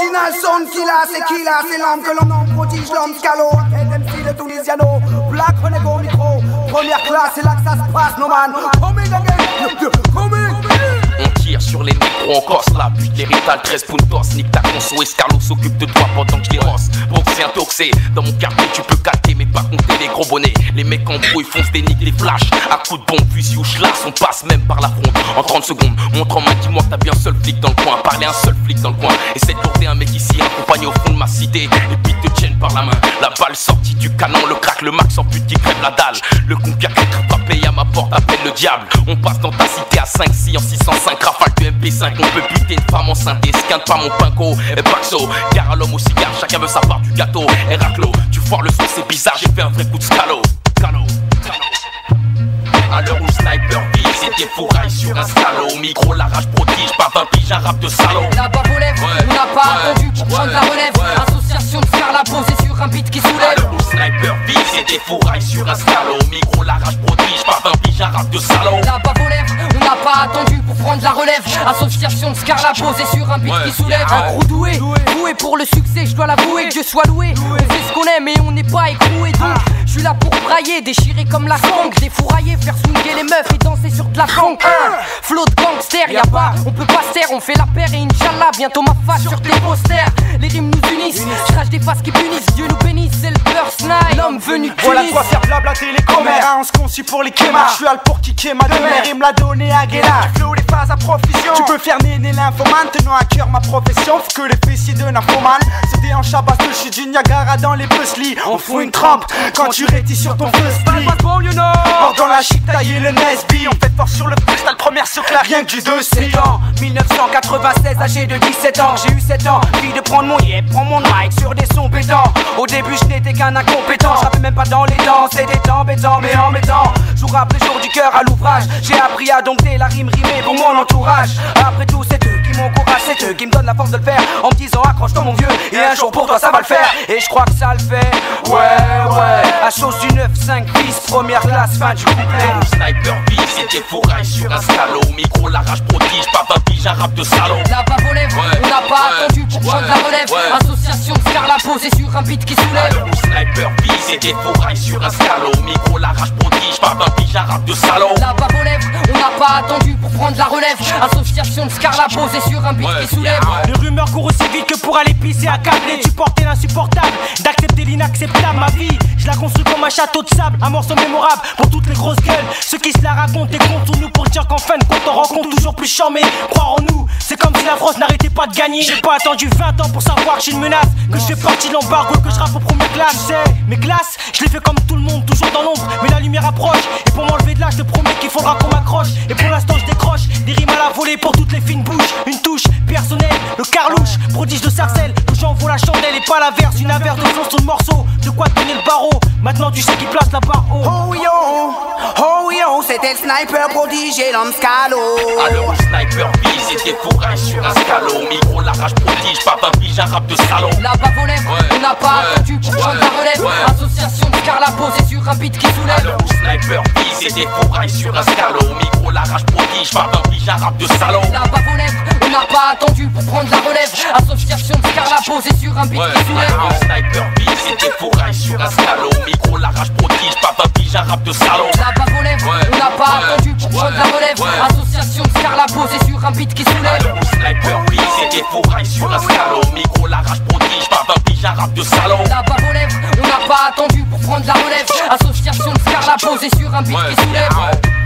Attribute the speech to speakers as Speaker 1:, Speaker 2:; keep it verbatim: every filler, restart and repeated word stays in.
Speaker 1: Original sound killer, c'est killer, c'est l'homme que l'on en prodige, l'homme scalo. M C le Tunisiano, Black Renego au micro. Première classe, c'est là que ça se passe, no man. Coming again, coming.
Speaker 2: On tire sur les micros, on corse la butte, l'héritage, treize puntos, nique ta conso, Escarlo s'occupe de toi pendant que je les rosse. Boxé, intoxé, dans mon quartier tu peux capter, mais pas compter les gros bonnets. Les mecs en brouille foncent des niques, des flashs, à coups de bombe, fusil ou schlass, on passe même par la fronde. En trente secondes, montre en main, dis-moi que t'as bien un seul flic dans le coin, parler un seul flic dans le coin. Essaie de porter un mec ici, accompagné au fond de ma cité, les bites te tiennent par la main. La balle sortie du canon, le crack, le max en pute qui crève la dalle. Le conquête pas payé à ma porte, appelle le diable. On passe dans ta cité à cinq six en six cent cinq, rafale du M P cinq. On peut buter une femme enceinte, esquinte pas mon pinko. Et Paxo, gare à l'homme au cigare, chacun veut sa part du gâteau. Héraclo, tu foires le son, c'est bizarre, j'ai fait un vrai coup de scalo. Scalo, scalo. À l'heure où sniper vise, c'était fourraille sur un scalo. Au micro, la rage prodige, pas vingt piges, un rap de salaud.
Speaker 3: La barre aux lèvres,
Speaker 2: ouais,
Speaker 3: on n'a pas
Speaker 2: ouais,
Speaker 3: attendu pour prendre
Speaker 2: ouais,
Speaker 3: la relève.
Speaker 2: ouais.
Speaker 3: Association de Scar, la posée sur un beat qui
Speaker 2: À
Speaker 3: soulève.
Speaker 2: l'heure où sniper vise, c'était fourraille sur un scalo. Au micro, la rage prodige, pas vingt piges, un rap de salaud.
Speaker 3: La barre aux lèvres, on n'a pas attendu pour prendre la relève. Association de Scar, la posée sur un beat
Speaker 2: ouais,
Speaker 3: qui soulève.
Speaker 2: yeah,
Speaker 3: Un crew doué, doué pour le succès, je dois l'avouer, que Dieu soit loué. On fait ce qu'on aime et on n'est pas écroué. Donc, je suis là pour brailler, déchirer comme la sangle, défourailler, faire swinguer les meufs et danser sur de la funk. Flow de gangster, y'a pas, on peut pas se taire, on fait la paire et Inch'Allah, bientôt ma face sur tes posters. Les rimes nous unissent, je crache des faces qui punissent, Dieu nous bénisse, c'est le burst night, l'homme venu de Tunis.
Speaker 1: Voilà de quoi faire blablater les commères. On se conçu pour les kémas. Je suis al pour kicker ma demeure. Il me l'a donné à Guéla. Tu flow les phases à profusion. Tu peux faire néner l'infomane. Tenant à cœur ma profession. Faut que les fessiers de l'infomane se déhanchent à base de chute du Niagara dans les puzzles. On fout une trempe quand tu rétis sur ton feu split. Mort dans la chic taillé le Nesby. On fait fort sur le freestyle. Première souffle rien que du deux
Speaker 4: sept ans, dix-neuf cent quatre-vingt-seize, âgé de dix-sept ans. J'ai eu sept ans, envie de prendre mon yep, prends mon mic sur des sons pétants. Au début je n'étais qu'un incompétent, je rappais même pas dans les dents. C'était embêtant mais en mettant jour après jour du cœur à l'ouvrage. J'ai appris à dompter la rime rimée pour mon entourage. Après tout c'est eux qui m'encouragent, c'est eux qui me donnent la force de le faire. En me disant accroche-toi mon vieux, et un jour pour toi ça va le faire. Et je crois que ça le fait, ouais ouais. À chose du neuf cinq dix, première classe, fin du couplet.
Speaker 2: Sniper vise, c'était fourraille sur un scalo. Au micro, la rage prodige, pas vingt piges, un rap de salaud.
Speaker 3: La bave aux lèvres,
Speaker 2: ouais,
Speaker 3: on n'a pas
Speaker 2: ouais,
Speaker 3: attendu pour prendre
Speaker 2: ouais,
Speaker 3: la relève.
Speaker 2: ouais.
Speaker 3: Association de Scar, la posée sur un beat qui
Speaker 2: À
Speaker 3: soulève.
Speaker 2: l'heure où sniper vise, c'était fourraille sur un scalo. Au micro, la rage prodige, pas vingt piges, un rap de salaud.
Speaker 3: La bave aux lèvres, on n'a pas attendu pour prendre la relève. Association de Scar, la posée sur un beat
Speaker 2: ouais,
Speaker 3: qui soulève.
Speaker 2: yeah, ouais.
Speaker 5: Les rumeurs courent aussi vite que pour aller pisser à câbler. Tu portais l'insupportable, d'accepter l'inacceptable. Ma vie, je la construis comme un château de sable. Un morceau mémorable pour toutes les grosses gueules. Ceux qui se la racontent et comptent sur nous pour dire qu'en fin de compte on rencontre toujours plus charmé. Croire en nous, c'est comme si la France n'arrêtait pas de gagner. J'ai pas attendu vingt ans pour savoir que je suis une menace, que je fais partie de l'embargo, que je rappe aux premières classes. Tu sais, mes classes, je les fais comme tout le monde, toujours dans l'ombre, mais la lumière approche. Et pour m'enlever de là, je te promets qu'il faudra qu'on m'accroche. Et pour l'instant je décroche des rimes à la volée pour toutes les fines bouches. Une touche personnelle, le carlouche, prodige de sarcelle. Où j'envoie la chandelle et pas l'averse, une averse de son sur le morceau. De quoi tenir le barreau, maintenant tu sais qui place la barre haut.
Speaker 1: Oh yo, oh yo, c'était le sniper prodige et l'homme scalo.
Speaker 2: À l'heure où sniper vise, c'était fourraille sur un scalo. Au micro, la rage prodige, pas vingt piges, un rap de salaud.
Speaker 3: La bave aux lèvres,
Speaker 2: ouais,
Speaker 3: on n'a pas
Speaker 2: ouais,
Speaker 3: attendu pour prendre
Speaker 2: ouais,
Speaker 3: la relève.
Speaker 2: ouais.
Speaker 3: Association de Scar, la posée sur un beat qui
Speaker 2: À
Speaker 3: soulève.
Speaker 2: l'heure où sniper vise, c'était fourraille sur un scalo. Au micro, la rage prodige, pas vingt piges, un rap de salaud.
Speaker 3: La bave aux lèvres, on n'a pas attendu pour prendre la relève. Association de Scar, la posée sur un beat
Speaker 2: Ouais,
Speaker 3: qui soulève.
Speaker 2: à l'heure où sniper vise, c'était fourraille sur un scalo. Au micro, la rage prodige, pas vingt piges, un rap de salaud.
Speaker 3: La bave aux lèvres,
Speaker 2: Ouais,
Speaker 3: on n'a pas
Speaker 2: ouais,
Speaker 3: attendu pour prendre la
Speaker 2: ouais,
Speaker 3: relève.
Speaker 2: ouais.
Speaker 3: Association de Scar, la posée sur un beat qui
Speaker 2: À
Speaker 3: soulève.
Speaker 2: l'heure où sniper vise, c'était fourraille sur un scalo. Au micro, la rage prodige, pas vingt piges, un rap de salaud.
Speaker 3: La bave aux lèvres, on n'a pas attendu pour prendre la relève. Association de Scar, la posée sur un beat
Speaker 2: Ouais,
Speaker 3: qui soulève.
Speaker 2: yeah, ouais.